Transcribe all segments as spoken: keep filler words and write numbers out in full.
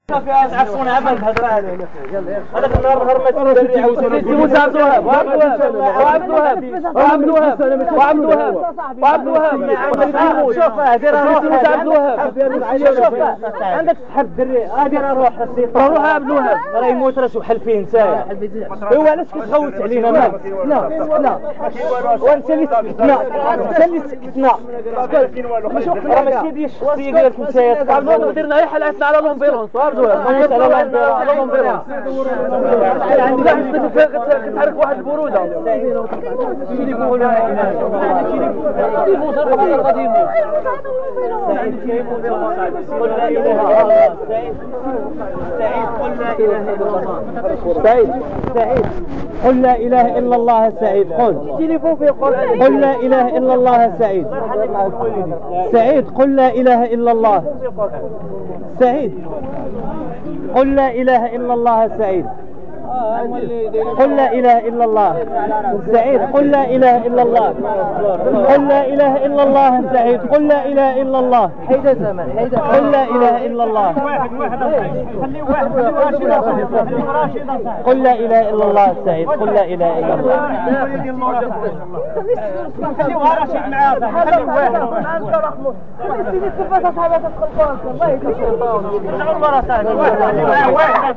فيها تعرفون عمل بهذا هذاك النهار هرمت الدري عاوتاني عبد الوهاب وعبد الوهاب وعبد الوهاب وعبد الوهاب وعبد الوهاب شوف دير روح عبد الوهاب شوف عندك تسحب الدري دير روح روح عبد الوهاب راه يموت راه شو حل فيه نتايا هو علاش كتخوت علينا مالك لا لا وانت اللي سكتنا انت اللي سكتنا راه ماشي ديال الشخصيه ديالك نتايا عبد الوهاب درنا غير حلعتنا على لومبيرونس يعني كتحرك واحد البروده تليفون لا اله الا الله تليفون غادي غادي يموت قل لا اله الا الله سعيد سعيد قل لا اله الا الله سعيد سعيد قل لا اله الا الله سعيد قل تليفون في قل لا اله الا الله سعيد سعيد قل لا اله الا الله سعيد قل لا إله إلا الله سعيد قل لا إله إلا الله سعيد قل لا إله إلا الله قل لا إله إلا الله سعيد قل لا إله إلا الله حيدة زمن حيدة قل لا إله إلا الله قل لا إله إلا الله سعيد قل لا إله إلا الله خليوها راشد معاه خليو واحد سيدي الصفات أصحابها تتخلقون الله يكسر رجعوا المرة ثانية واحد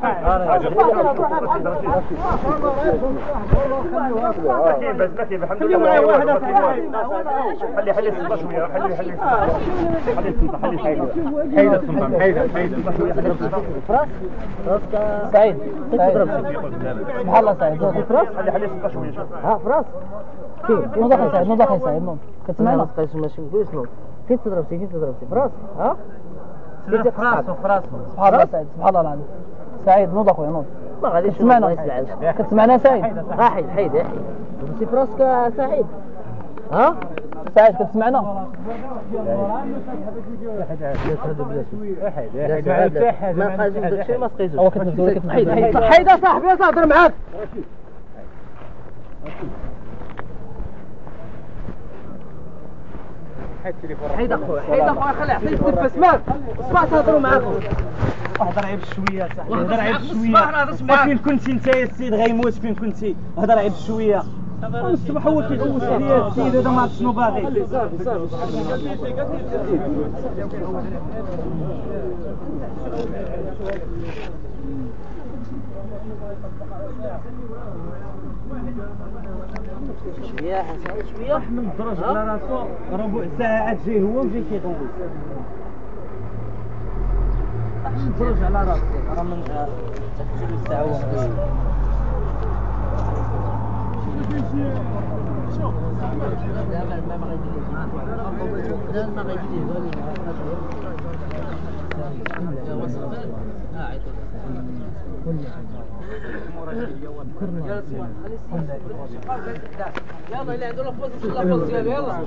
بس بس الحمد لله واحد خلي خلي الصبا شويه خلي خلي خلي الصبا خلي حيده حيده الصبا حيده حيده فراس فراس سعيد سعيد سبحان الله سعيد فراس خلي خلي الصبا شويه ها فراس كيف نوضح سعيد نوضح سعيد نوض كتسمعنا ماشي ماشي شنو فين تضربتي فين تضربتي فراس ها فراس وفراس سبحان الله سعيد سبحان الله العظيم سعيد نوض اخويا نوض ما غاديش تسمعنا كتسمعنا سعيد ها حيد حيد حيد ماشي في راسك سعيد ها سعيد كتسمعنا ما قاجم داكشي ما سقيتوش هو كتنزل حيد حيد حيد اصاحبي اهضر معاك حيد اخويا حيد اخويا خلي يعطيك التنفس مالك اسمع تهضروا معاكم هضر عيب شويه صاحبي هضر عيب شويه فين كنتي انت يا السيد غيموت فين كنتي هضر عيب شويه الصباح هو كيغوت عليا السيد هذا ما عرف شنو باغي صافي صافي شويه حسن شويه راح من الدرج على راسو ربع ساعه جاي هو وجاي كيغوت راح من الدرج على راسو راه من تحت الساعه ونص شوف لا ما ما غيديرش لا ما غيديرش يا وصل اه عيطوا يلا اللي عنده لفظ يلا لفظ يلا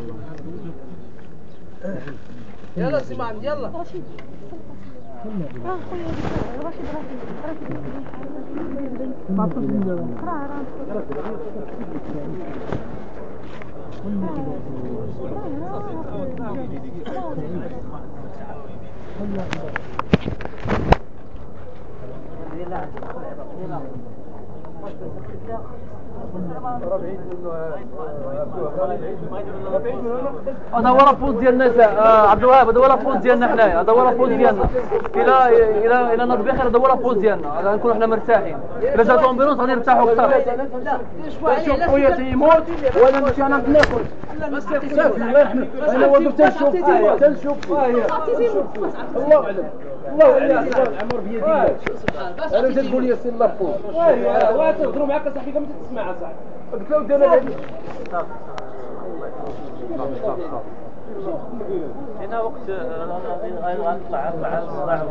يلا سي محمد يلا رشيد اه خويا رشيد هذا هو رابوز ديالنا عبد الوهاب هذا هو رابوز ديالنا حنايا هذا هو رابوز ديالنا الى الى الى نض بخير هذا هو رابوز ديالنا غادي نكونوا حنا مرتاحين الا جات لومبيرونس غادي نرتاحوا اكثر شوف خويا تيموت وانا نمشي انا ناكل صافي الله يرحمك انا واقف تنشوف تنشوف الله اعلم الله اعلم العمر بيد الله انا جا تقول لي سي لابوز واه تهضروا معاك اصاحبي ما تسمع اصاحبي قلت له دير هذا هنا وقت غنطلع مع الصداع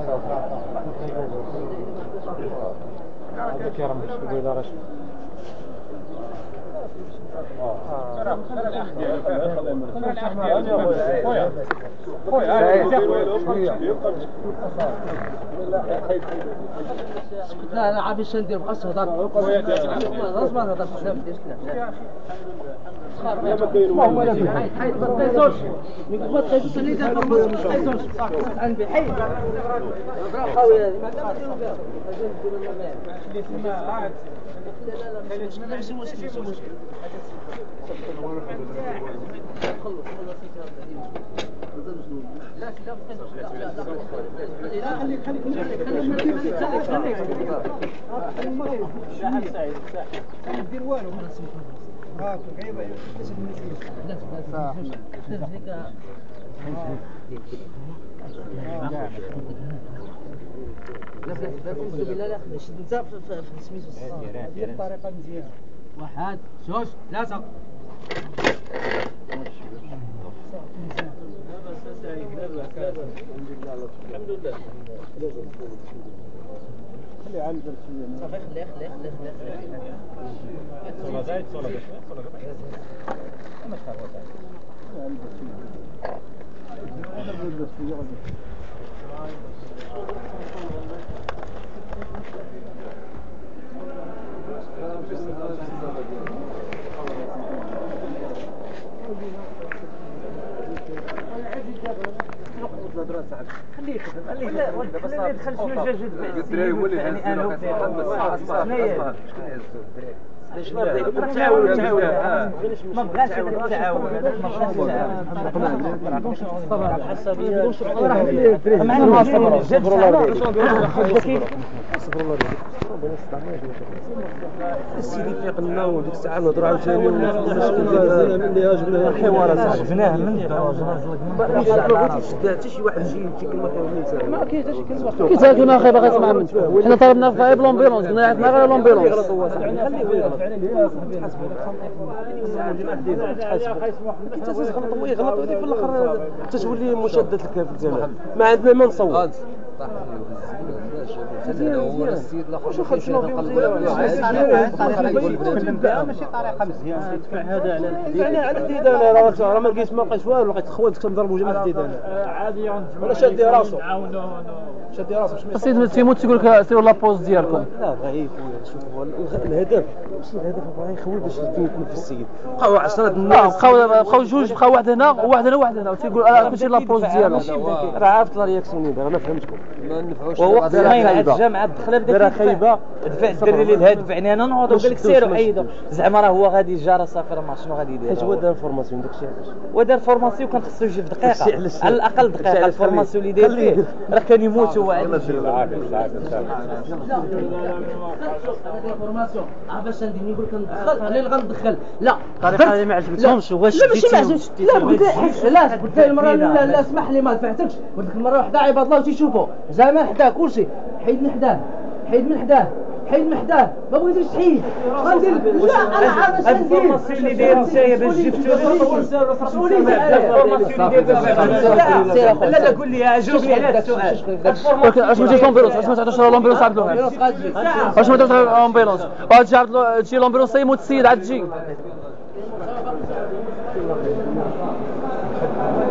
هذاك يا رمش قول له رشيد لا انا عارف ايش ندير بقص هضر خلاص ما نهضرش بزاف ديال الكلام ما هو لا حيد حيد ما تقيسوش ما تقيسوش اللي دابا ما تقيسوش عندي حيد راه خاوي هذه ما دابا نديرو كاع لا لا لا ماشي مشكل ماشي مشكل خلص لا لا لا خليك خليك خليك خليك خليك دير والو هاك غيبه لا لا لا لا لا خدش انت في سميتو دير الطريقه مزيانه واحد جوج ثلاثه الحمد لله خلي عالج شويه صافي خليه خليه خليه خليه صولا زايد صولا باش صولا ما شاء الله خليه خليه خليه يدخل شنو جا جد الدراري هو اللي يعني انا اسمع اسمع اسمع ليش ما بغيت تعاون تعاون ما بغاش التعاون ما بغاش الصبر على الحسابيه معنا صبروا صبروا الله صبروا الله السيدي فيق لنا وديك الساعه نهضروا عاوتاني المشكل اللي هاجمنا الحوار عرفناه من ما حتى شي واحد يجي شي كلمه خايبه ما كاينش شي كلمه كي كلمه خايبه غتسمع منك حنا طلبنا في غير لومبيلونس قلنا عندنا غير لومبيلونس كنت تغلط هو يغلط وهذه في الاخر تتولي مشدد الكافر ديالنا ما عندنا ما نصور هو السيد الاخر شوف الطريقه ماشي طريقه مزيانه يدفع هذا على الحديد انا على الحديد انا راه ما لقيت ما لقيت والو لقيت خواتك تنضربوا جميع الحديد انا عادي ولا شادي راسو شادي راسو السيد تيموت تيقول لك سيروا لابوز ديالكم لا ضعيف شوف هو الهدف ماشي الهدف بغا يخوي باش يتنفس السيد بقاو عشرة الناس بقاو بقاو جوج بقاو واحد هنا وواحد هنا وواحد هنا وتيقول انا ماشي لابوز ديالو راه عارف لا رياكسيون دابا انا فهمتكم ما نفعوش وهو خايبه الجامعه دخل بدا خايبه دفع الدري اللي الهاد دفعني انا نوضوا قال لك سيروا حيدوا زعما راه هو غادي جا راه صافي راه ما شنو غادي يدير حيت هو دار فورماسيون داكشي علاش هو دار فورماسيون كان خصو يجي في دقيقه على الاقل دقيقه الفورماسيون اللي داير فيه راه كان يموت هو عاد فورماسيون عا باش ندير نقول لك ندخل انا اللي غندخل لا الطريقه اللي ما عجبتهمش واش لا ماشي ما عجبتش لا قلت علاش قلت له المره الاولى لا اسمح لي ما دفعتكش قلت لك المره واحده عباد الله وتيشوفوا زعما حداه كلشي حيد من حداه حيد من حداه حيد من حداه ما بغيتيش تحيد غندير لا انا عارف اش ندير الفورماسيون اللي داير نتايا باش جبتو لا لا قول لي اجاوبني على السؤال ولكن اش ما جيتش لومبيلونس اش ما تعطوش لومبيلونس عبد الوهاب اش ما تعطوش لومبيلونس وغادي تجي لومبيلونس يموت السيد عاد تجي